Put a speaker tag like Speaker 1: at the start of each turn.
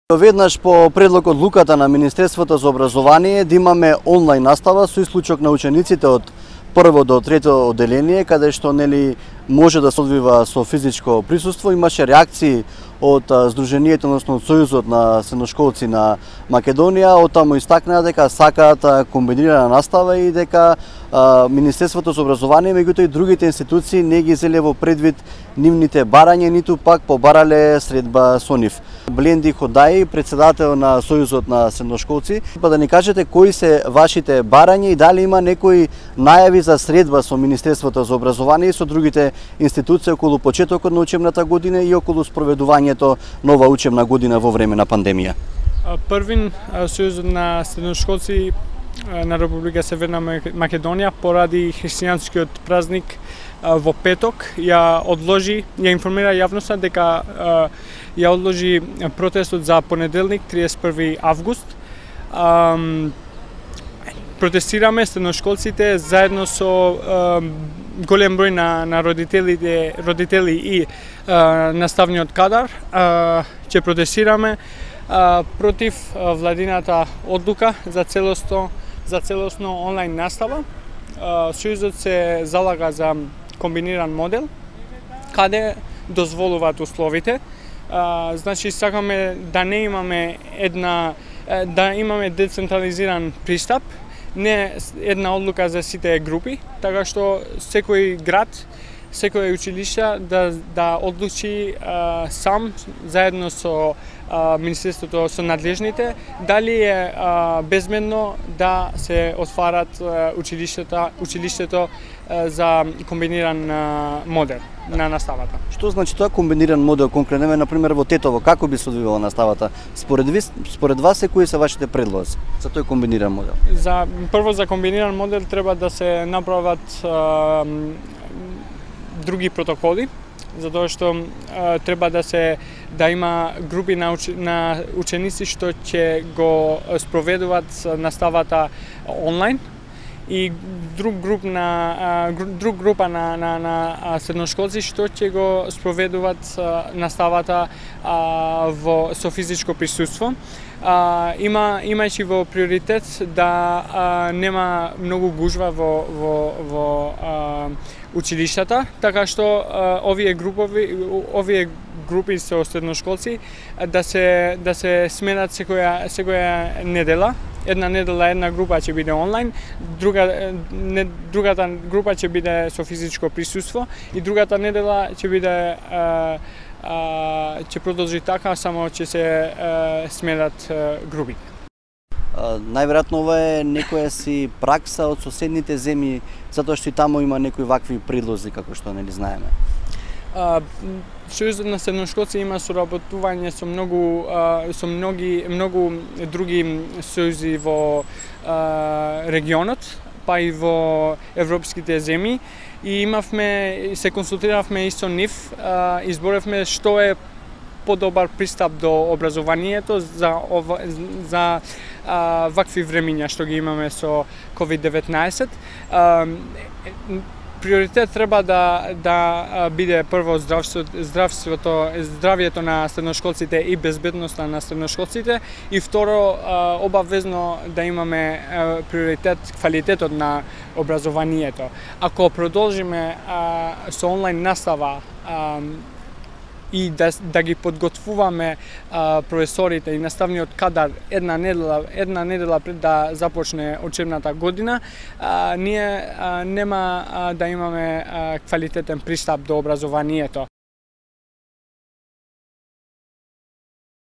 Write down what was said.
Speaker 1: Веднаш по предлог одлуката на Министерството за образование да имаме онлайн настава со исклучок на учениците од прво до трето одделение, каде што може да се одвива со физичко присуство. Имаше реакции од Сдруженијето, односно од Сојузот на средношколци на Македонија, оттаму истакнаа дека сакаат комбинирана настава и дека Министерството за образование, меѓутоа и другите институции не ги зеле во предвид нивните барања, ниту пак побарале средба со нив. Бленди Ходаи, председател на Сојузот на средношколци, да ни кажете кои се вашите барања и дали има некои најави за средба со Министерството за образование и со другите институции околу почетокот на учебната година и околу спроведувањето нова учебна година во време на пандемија.
Speaker 2: Првин Сојузот на средношколци на Република Северна Македонија поради христијанскиот празник во петок ја информира јавноста дека ја одложи протестот за понеделник 31 август. Протестираме средношколците заедно со голем број на родители и наставниот кадар. Ќе протестираме против владината одлука за целосно онлайн настава. Сојузот се залага за комбиниран модел, каде дозволуваат условите. Значи сакаме да не имаме да имаме децентрализиран пристап, не една одлука за сите групи, така што секој град, секој училиште да одлучи сам заедно со Министерството, со надлежните, дали е безбедно да се отварат училиштето за комбиниран модел на наставата.
Speaker 1: Што значи тоа комбиниран модел конкретно, например во Тетово, како би се одвивала наставата? Според вас кои се вашите предлози за тој комбиниран модел?
Speaker 2: Прво за комбиниран модел треба да се направат други протоколи, затоа што треба да има групи на ученици што ќе го спроведуваат наставата онлайн и друг група на средношколци што ќе го спроведуваат наставата со физичко присуство. Имајќи во приоритет да нема многу гужва во училиштата, така што овие групи со средношколци да се сменат секоја недела. Една недела една група ќе биде онлайн, другата група ќе биде со физичко присуство и другата недела ќе биде ќе продолжи така, само ќе се сменат групи.
Speaker 1: Најверојатно ова е некоја си пракса од соседните земји, затоа што и таму има некои вакви предлози како што знаеме. Сојузот на средношколци има соработување со многу други сојузи во регионот, па и во европските земји, и се консултиравме и со нив, изборевме што е подобар пристап до образованието за вакви времиња што ги имаме со COVID-19. Приоритет треба да биде прво здравјето на средношколците и безбедноста на средношколците, и второ обавезно да имаме приоритет квалитетот на образованието. Ако продолжиме со онлайн настава и да ги подготвуваме професорите и наставниот кадар една недела пред да започне учебната година, ние нема да имаме квалитетен пристап до образованието.